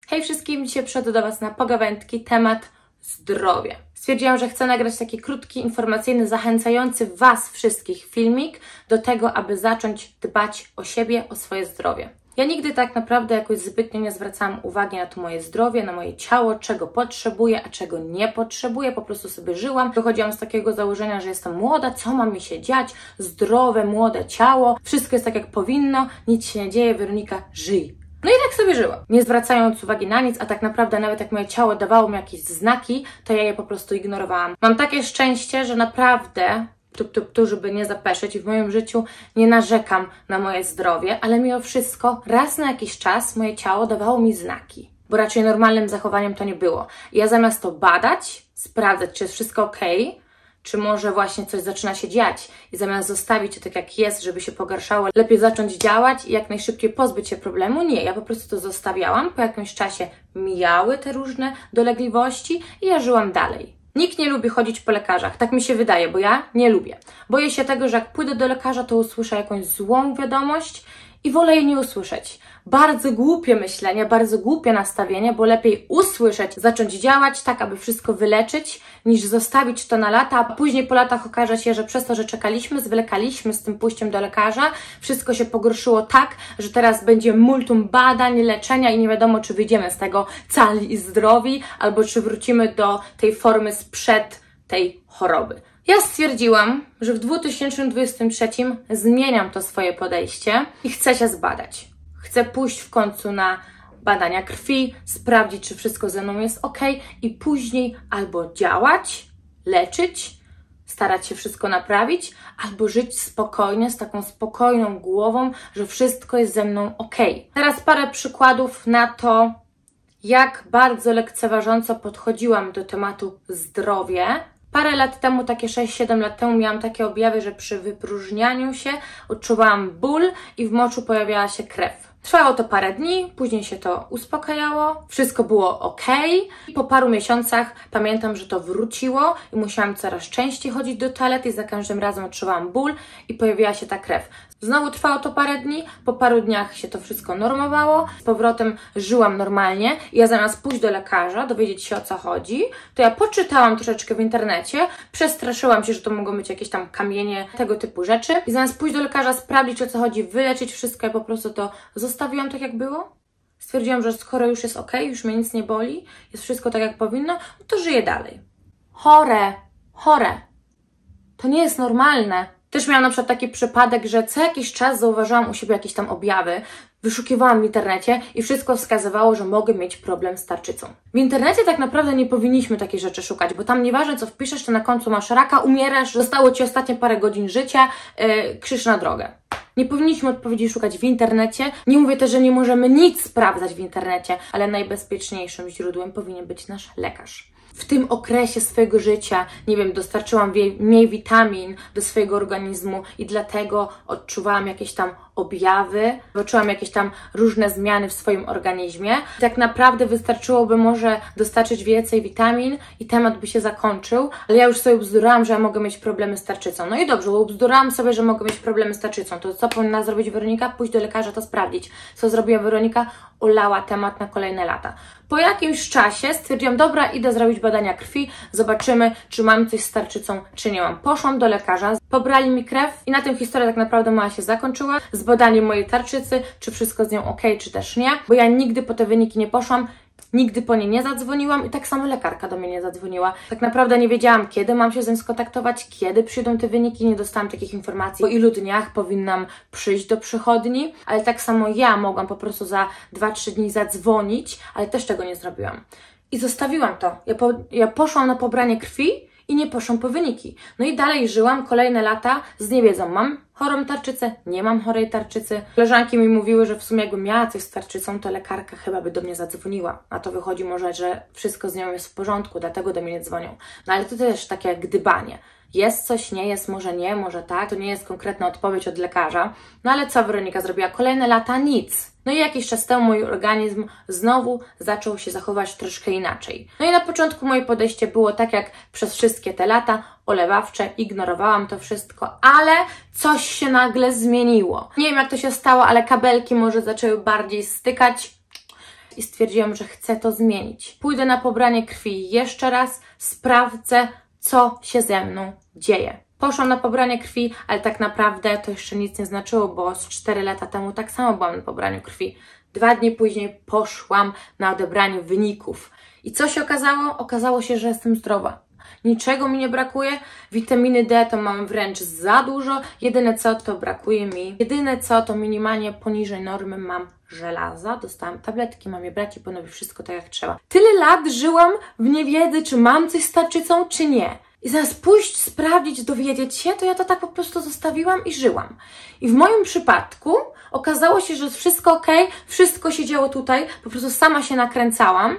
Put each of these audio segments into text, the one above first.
Hej wszystkim, dzisiaj przychodzę do Was na pogawędki, temat zdrowie. Stwierdziłam, że chcę nagrać taki krótki, informacyjny, zachęcający Was wszystkich filmik do tego, aby zacząć dbać o siebie, o swoje zdrowie. Ja nigdy tak naprawdę jakoś zbytnio nie zwracałam uwagi na to moje zdrowie, na moje ciało, czego potrzebuję, a czego nie potrzebuję. Po prostu sobie żyłam. Wychodziłam z takiego założenia, że jestem młoda, co ma mi się dziać? Zdrowe, młode ciało, wszystko jest tak jak powinno, nic się nie dzieje, Weronika, żyj. No i tak sobie żyłam, nie zwracając uwagi na nic, a tak naprawdę nawet jak moje ciało dawało mi jakieś znaki, to ja je po prostu ignorowałam. Mam takie szczęście, że naprawdę, żeby nie zapeszyć, w moim życiu nie narzekam na moje zdrowie, ale mimo wszystko raz na jakiś czas moje ciało dawało mi znaki, bo raczej normalnym zachowaniem to nie było. I ja zamiast to badać, sprawdzać, czy jest wszystko ok, czy może właśnie coś zaczyna się dziać i zamiast zostawić to tak jak jest, żeby się pogarszało, lepiej zacząć działać i jak najszybciej pozbyć się problemu. Nie, ja po prostu to zostawiałam, po jakimś czasie mijały te różne dolegliwości i ja żyłam dalej. Nikt nie lubi chodzić po lekarzach, tak mi się wydaje, bo ja nie lubię. Boję się tego, że jak pójdę do lekarza, to usłyszę jakąś złą wiadomość i wolę jej nie usłyszeć. Bardzo głupie myślenie, bardzo głupie nastawienie, bo lepiej usłyszeć, zacząć działać tak, aby wszystko wyleczyć, niż zostawić to na lata, a później po latach okaże się, że przez to, że czekaliśmy, zwlekaliśmy z tym pójściem do lekarza, wszystko się pogorszyło tak, że teraz będzie multum badań, leczenia i nie wiadomo, czy wyjdziemy z tego cali i zdrowi, albo czy wrócimy do tej formy sprzed tej choroby. Ja stwierdziłam, że w 2023 zmieniam to swoje podejście i chcę się zbadać. Chcę pójść w końcu na badania krwi, sprawdzić, czy wszystko ze mną jest ok i później albo działać, leczyć, starać się wszystko naprawić, albo żyć spokojnie, z taką spokojną głową, że wszystko jest ze mną ok. Teraz parę przykładów na to, jak bardzo lekceważąco podchodziłam do tematu zdrowie. Parę lat temu, takie 6-7 lat temu, miałam takie objawy, że przy wypróżnianiu się odczuwałam ból i w moczu pojawiała się krew. Trwało to parę dni, później się to uspokajało, wszystko było ok. I po paru miesiącach pamiętam, że to wróciło i musiałam coraz częściej chodzić do toalety i za każdym razem odczuwałam ból i pojawiła się ta krew. Znowu trwało to parę dni, po paru dniach się to wszystko normowało, z powrotem żyłam normalnie i ja zamiast pójść do lekarza, dowiedzieć się o co chodzi, to ja poczytałam troszeczkę w internecie, przestraszyłam się, że to mogą być jakieś tam kamienie, tego typu rzeczy i zamiast pójść do lekarza, sprawdzić o co chodzi, wyleczyć wszystko, ja po prostu to zostawiłam tak jak było. Stwierdziłam, że skoro już jest ok, już mnie nic nie boli, jest wszystko tak jak powinno, no to żyję dalej. Chore. To nie jest normalne. Też miałam na przykład taki przypadek, że co jakiś czas zauważyłam u siebie jakieś tam objawy, wyszukiwałam w internecie i wszystko wskazywało, że mogę mieć problem z tarczycą. W internecie tak naprawdę nie powinniśmy takiej rzeczy szukać, bo tam nieważne co wpiszesz, to na końcu masz raka, umierasz, zostało Ci ostatnie parę godzin życia, krzyż na drogę. Nie powinniśmy odpowiedzi szukać w internecie. Nie mówię też, że nie możemy nic sprawdzać w internecie, ale najbezpieczniejszym źródłem powinien być nasz lekarz. W tym okresie swojego życia, nie wiem, dostarczyłam mniej witamin do swojego organizmu i dlatego odczuwałam jakieś tam objawy, poczułam jakieś tam różne zmiany w swoim organizmie. Tak naprawdę wystarczyłoby może dostarczyć więcej witamin i temat by się zakończył, ale ja już sobie ubzdurałam, że ja mogę mieć problemy z tarczycą. No i dobrze, ubzdurałam sobie, że mogę mieć problemy z tarczycą. To co powinna zrobić Weronika? Pójść do lekarza, to sprawdzić. Co zrobiła Weronika? Olała temat na kolejne lata. Po jakimś czasie stwierdziłam, dobra, idę zrobić badania krwi, zobaczymy, czy mam coś z tarczycą, czy nie mam. Poszłam do lekarza, pobrali mi krew i na tym historia tak naprawdę moja się zakończyła. Z badaniem mojej tarczycy, czy wszystko z nią ok, czy też nie, bo ja nigdy po te wyniki nie poszłam, nigdy po nie nie zadzwoniłam i tak samo lekarka do mnie nie zadzwoniła. Tak naprawdę nie wiedziałam, kiedy mam się z nią skontaktować, kiedy przyjdą te wyniki, nie dostałam takich informacji, po ilu dniach powinnam przyjść do przychodni, ale tak samo ja mogłam po prostu za 2-3 dni zadzwonić, ale też tego nie zrobiłam. I zostawiłam to. Ja poszłam na pobranie krwi i nie poszłam po wyniki. No i dalej żyłam kolejne lata z niewiedzą. Mam chorą tarczycę, nie mam chorej tarczycy. Koleżanki mi mówiły, że w sumie jakbym miała coś z tarczycą, to lekarka chyba by do mnie zadzwoniła. A to wychodzi może, że wszystko z nią jest w porządku, dlatego do mnie nie dzwonią. No ale to też takie gdybanie. Jest coś, nie jest, może nie, może tak. To nie jest konkretna odpowiedź od lekarza. No ale co Weronika zrobiła? Kolejne lata nic. No i jakiś czas temu mój organizm znowu zaczął się zachować troszkę inaczej. No i na początku moje podejście było tak jak przez wszystkie te lata, olewawcze, ignorowałam to wszystko, ale coś się nagle zmieniło. Nie wiem jak to się stało, ale kabelki może zaczęły bardziej stykać. i stwierdziłam, że chcę to zmienić. Pójdę na pobranie krwi jeszcze raz, sprawdzę, co się ze mną dzieje. Poszłam na pobranie krwi, ale tak naprawdę to jeszcze nic nie znaczyło, bo z 4 lata temu tak samo byłam na pobraniu krwi. 2 dni później poszłam na odebranie wyników. I co się okazało? Okazało się, że jestem zdrowa. Niczego mi nie brakuje, witaminy D to mam wręcz za dużo, jedyne co to brakuje mi, to minimalnie poniżej normy mam żelaza, dostałam tabletki, mam je brać i ponowić wszystko tak jak trzeba. Tyle lat żyłam w niewiedzy, czy mam coś z tarczycą, czy nie. I zamiast pójść, sprawdzić, dowiedzieć się, to ja to tak po prostu zostawiłam i żyłam. I w moim przypadku okazało się, że jest wszystko ok, wszystko się działo tutaj, po prostu sama się nakręcałam.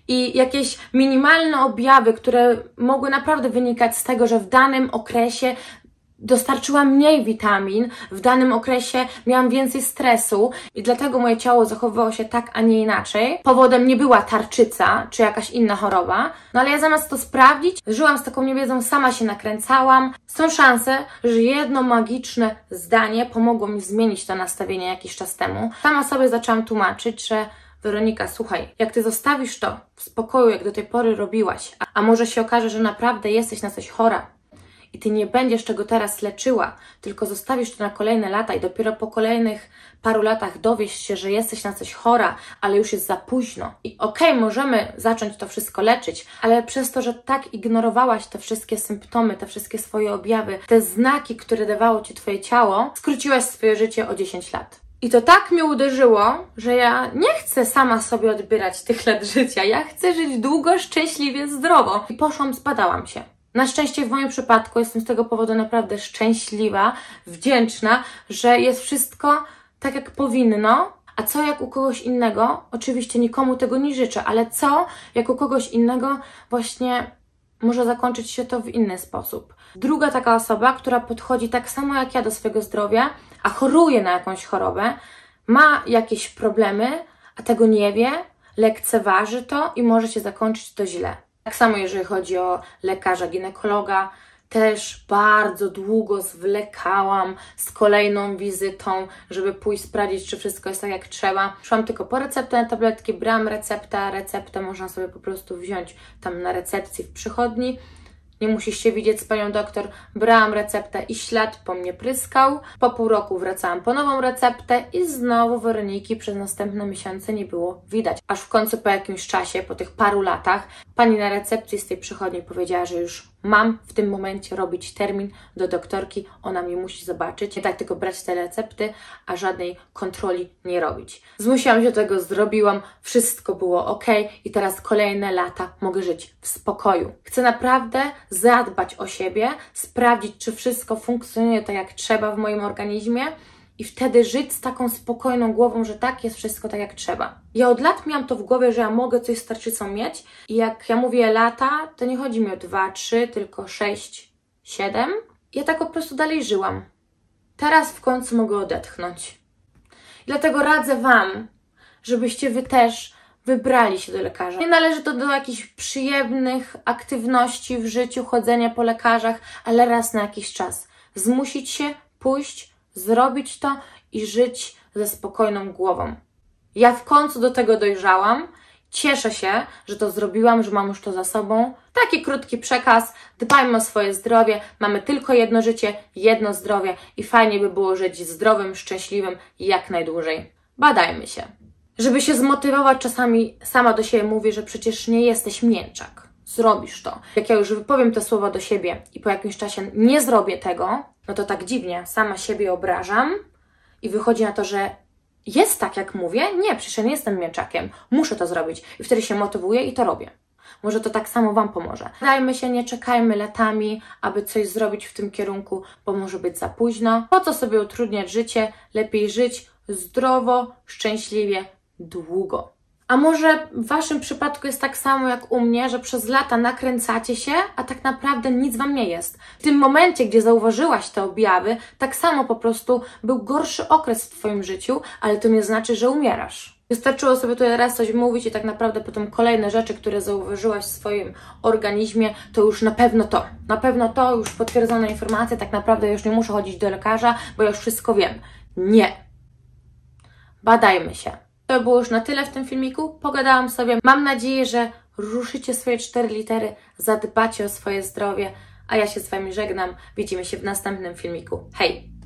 I jakieś minimalne objawy, które mogły naprawdę wynikać z tego, że w danym okresie dostarczyłam mniej witamin, w danym okresie miałam więcej stresu i dlatego moje ciało zachowywało się tak, a nie inaczej. Powodem nie była tarczyca czy jakaś inna choroba, no ale ja zamiast to sprawdzić, żyłam z taką niewiedzą, sama się nakręcałam. Są szanse, że jedno magiczne zdanie pomogło mi zmienić to nastawienie jakiś czas temu. Sama sobie zaczęłam tłumaczyć, że Weronika, słuchaj, jak Ty zostawisz to w spokoju, jak do tej pory robiłaś, a może się okaże, że naprawdę jesteś na coś chora i Ty nie będziesz tego teraz leczyła, tylko zostawisz to na kolejne lata i dopiero po kolejnych paru latach dowiesz się, że jesteś na coś chora, ale już jest za późno. I możemy zacząć to wszystko leczyć, ale przez to, że tak ignorowałaś te wszystkie symptomy, te wszystkie swoje objawy, te znaki, które dawało Ci Twoje ciało, skróciłaś swoje życie o 10 lat. I to tak mnie uderzyło, że ja nie chcę sama sobie odbierać tych lat życia. Ja chcę żyć długo, szczęśliwie, zdrowo. I poszłam, zbadałam się. Na szczęście w moim przypadku jestem z tego powodu naprawdę szczęśliwa, wdzięczna, że jest wszystko tak jak powinno. A co jak u kogoś innego? Oczywiście nikomu tego nie życzę, ale co jak u kogoś innego właśnie może zakończyć się to w inny sposób. Druga taka osoba, która podchodzi tak samo jak ja do swojego zdrowia, a choruje na jakąś chorobę, ma jakieś problemy, a tego nie wie, lekceważy to i może się zakończyć to źle. Tak samo jeżeli chodzi o lekarza, ginekologa, też bardzo długo zwlekałam z kolejną wizytą, żeby pójść sprawdzić, czy wszystko jest tak jak trzeba. Szłam tylko po receptę na tabletki, brałam receptę można sobie po prostu wziąć tam na recepcji w przychodni. Nie musisz się widzieć z panią doktor. Brałam receptę i ślad po mnie pryskał. Po pół roku wracałam po nową receptę i znowu Weroniki przez następne miesiące nie było widać. Aż w końcu po jakimś czasie, po tych paru latach, pani na recepcji z tej przychodni powiedziała, że już mam w tym momencie robić termin do doktorki. Ona mnie musi zobaczyć. Nie tak tylko brać te recepty, a żadnej kontroli nie robić. Zmusiłam się do tego, zrobiłam. Wszystko było ok i teraz kolejne lata mogę żyć w spokoju. Chcę naprawdę zadbać o siebie, sprawdzić, czy wszystko funkcjonuje tak jak trzeba w moim organizmie i wtedy żyć z taką spokojną głową, że tak jest wszystko tak jak trzeba. Ja od lat miałam to w głowie, że ja mogę coś z tarczycą mieć i jak ja mówię lata, to nie chodzi mi o 2, 3, tylko 6, 7. Ja tak po prostu dalej żyłam. Teraz w końcu mogę odetchnąć. Dlatego radzę Wam, żebyście Wy też wybrali się do lekarza. Nie należy to do jakichś przyjemnych aktywności w życiu, chodzenia po lekarzach, ale raz na jakiś czas. Zmusić się, pójść, zrobić to i żyć ze spokojną głową. Ja w końcu do tego dojrzałam. Cieszę się, że to zrobiłam, że mam już to za sobą. Taki krótki przekaz. Dbajmy o swoje zdrowie. Mamy tylko jedno życie, jedno zdrowie i fajnie by było żyć zdrowym, szczęśliwym i jak najdłużej. Badajmy się. Żeby się zmotywować, czasami sama do siebie mówię, że przecież nie jesteś mięczak. Zrobisz to. Jak ja już wypowiem te słowa do siebie i po jakimś czasie nie zrobię tego, no to tak dziwnie sama siebie obrażam i wychodzi na to, że jest tak, jak mówię. Nie, przecież ja nie jestem mięczakiem. Muszę to zrobić. I wtedy się motywuję i to robię. Może to tak samo Wam pomoże. Dajmy się, nie czekajmy latami, aby coś zrobić w tym kierunku, bo może być za późno. Po co sobie utrudniać życie? Lepiej żyć zdrowo, szczęśliwie, długo. A może w Waszym przypadku jest tak samo jak u mnie, że przez lata nakręcacie się, a tak naprawdę nic Wam nie jest. W tym momencie, gdzie zauważyłaś te objawy, tak samo po prostu był gorszy okres w Twoim życiu, ale to nie znaczy, że umierasz. Wystarczyło sobie tutaj raz coś mówić i tak naprawdę potem kolejne rzeczy, które zauważyłaś w swoim organizmie, to już na pewno to, już potwierdzone informacje, tak naprawdę już nie muszę chodzić do lekarza, bo ja już wszystko wiem. Nie. Badajmy się. To było już na tyle w tym filmiku. Pogadałam sobie. Mam nadzieję, że ruszycie swoje 4 litery, zadbacie o swoje zdrowie, a ja się z Wami żegnam. Widzimy się w następnym filmiku. Hej!